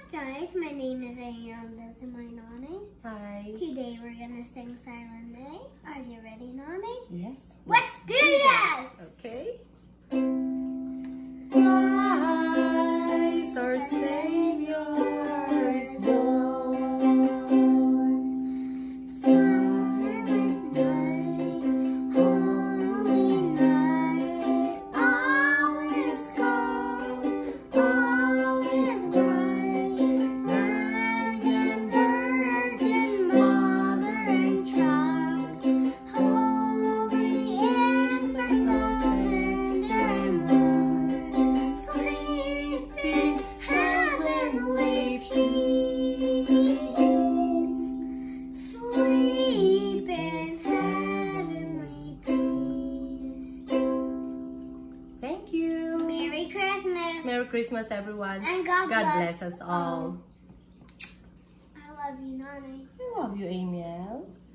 Guys, my name is Amiel. This is my Nanay. Hi. Today we're gonna sing Silent Night. Are you ready, Nanay? Yes. Let's do this! Okay. Christ our Savior is born. Silent night, holy night, all is calm, all is bright. Virgin, Virgin, Mother and Child, holy infant, so tender and warm, sleep in heavenly peace, sleep in heavenly peace. Thank you. Merry Christmas. Merry Christmas, everyone. And God bless us all. I love you, Nanay. I love you, Amiel.